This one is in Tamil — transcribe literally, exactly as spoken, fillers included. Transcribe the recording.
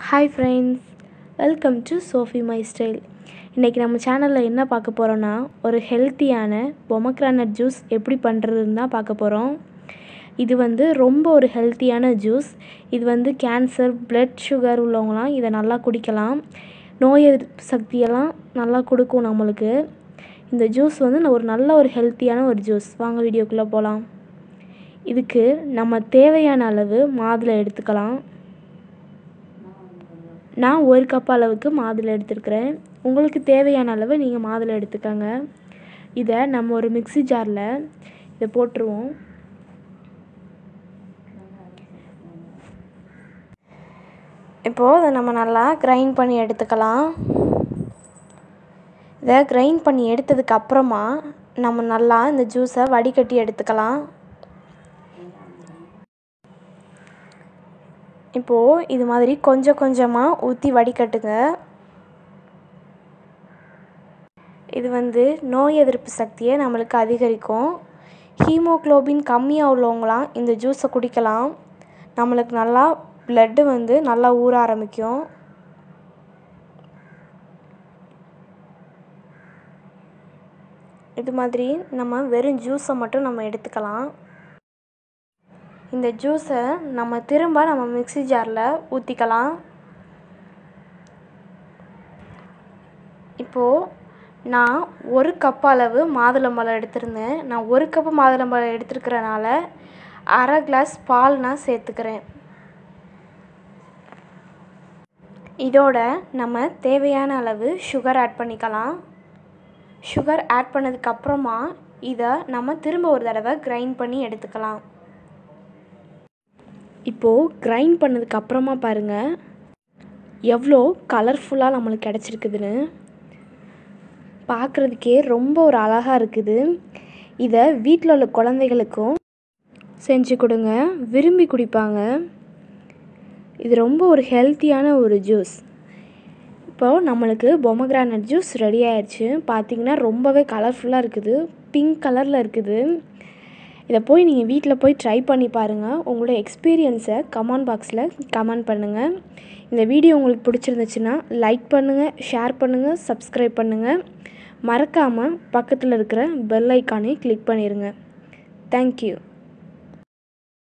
Hi friends, welcome to Sofi my style. இன்னைக்கு நம்ம சேனல்ல என்ன பார்க்க போறோம்னா ஒரு ஹெல்தியான பொமக்ரானட் ஜூஸ் எப்படி பண்றதுன்னு தான் பார்க்க போறோம். இது வந்து ரொம்ப ஒரு ஹெல்தியான ஜூஸ். இது வந்து கேன்சர், பிளட் சுகர் உள்ளவங்கலாம் இத நல்லா குடிக்கலாம். நோய் எதிர்ப்பு சக்தியெல்லாம் நல்லா கொடுக்கும் நமக்கு. இந்த ஜூஸ் வந்து ஒரு நல்ல ஒரு ஹெல்தியான ஒரு ஜூஸ். வாங்க வீடியோக்குள்ள போலாம். இதுக்கு நம்ம தேவையான அளவு மாதுளை எடுத்துக்கலாம். நான் ஒரு கப் அளவுக்கு மாதுளை எடுத்துக்கிறேன். உங்களுக்கு தேவையான அளவு நீங்கள் மாதுளை எடுத்துக்கோங்க. இதை நம்ம ஒரு மிக்ஸி ஜாரில் இதை போட்டுருவோம். இப்போது இதை நம்ம நல்லா கிரைண்ட் பண்ணி எடுத்துக்கலாம். இதை கிரைண்ட் பண்ணி எடுத்ததுக்கு அப்புறமா நம்ம நல்லா இந்த ஜூஸை வடிகட்டி எடுத்துக்கலாம். இப்போது இது மாதிரி கொஞ்சம் கொஞ்சமாக ஊற்றி வடிகட்டுங்க. இது வந்து நோய் எதிர்ப்பு சக்தியை நம்மளுக்கு அதிகரிக்கும். ஹீமோக்ளோபின் கம்மியாக உள்ளவங்களாம் இந்த ஜூஸை குடிக்கலாம். நம்மளுக்கு நல்லா பிளட்டு வந்து நல்லா ஊற ஆரம்பிக்கும். இது மாதிரி நம்ம வெறும் ஜூஸை மட்டும் நம்ம எடுத்துக்கலாம். இந்த ஜூஸை நம்ம திரும்ப நம்ம மிக்ஸி ஜாரில் ஊற்றிக்கலாம். இப்போது நான் ஒரு கப் அளவு மாதுளம்பழம் எடுத்திருந்தேன். நான் ஒரு கப்பு மாதுளம்பழம் எடுத்துருக்கிறனால அரை கிளாஸ் பால் நான் சேர்த்துக்கிறேன். இதோட நம்ம தேவையான அளவு சுகர் ஆட் பண்ணிக்கலாம். சுகர் ஆட் பண்ணதுக்கப்புறமா இதை நம்ம திரும்ப ஒரு தடவை கிரைண்ட் பண்ணி எடுத்துக்கலாம். இப்போது கிரைண்ட் பண்ணதுக்கப்புறமா பாருங்கள் எவ்வளோ கலர்ஃபுல்லாக நம்மளுக்கு கிடச்சிருக்குதுன்னு. பார்க்குறதுக்கே ரொம்ப ஒரு அழகாக இருக்குது. இதை வீட்டில் உள்ள குழந்தைகளுக்கும் செஞ்சு கொடுங்க, விரும்பி குடிப்பாங்க. இது ரொம்ப ஒரு ஹெல்த்தியான ஒரு ஜூஸ். இப்போது நம்மளுக்கு பொமக்ரானட் ஜூஸ் ரெடி ஆயிடுச்சு. பார்த்திங்கன்னா ரொம்பவே கலர்ஃபுல்லாக இருக்குது, பிங்க் கலரில் இருக்குது. இதை போய் நீங்கள் வீட்டில் போய் ட்ரை பண்ணி பாருங்கள். உங்களோட எக்ஸ்பீரியன்ஸை கமெண்ட் பாக்ஸில் கமெண்ட் பண்ணுங்கள். இந்த வீடியோ உங்களுக்கு பிடிச்சிருந்துச்சுன்னா லைக் பண்ணுங்கள், ஷேர் பண்ணுங்கள், சப்ஸ்கிரைப் பண்ணுங்கள். மறக்காமல் பக்கத்தில் இருக்கிற பெல் ஐக்கானை கிளிக் பண்ணிடுங்க. தேங்க்யூ.